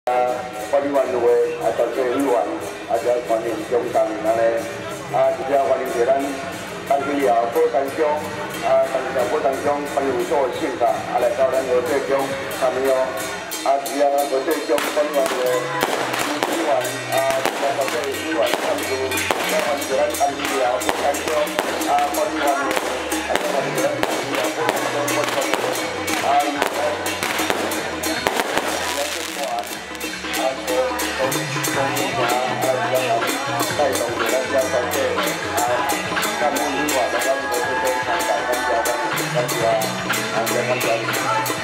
管理员会全体委员只欢迎中共安尼只欢迎着咱当区也保单乡当时保单乡管理所的性格来到咱河水乡参与哦只河水乡管理员会委员全体委员参与欢迎着咱当区也保单乡管理员会欢迎着咱当区也保单乡管理员会带动着咱遮全体干部委员，咱河水乡参加感谢。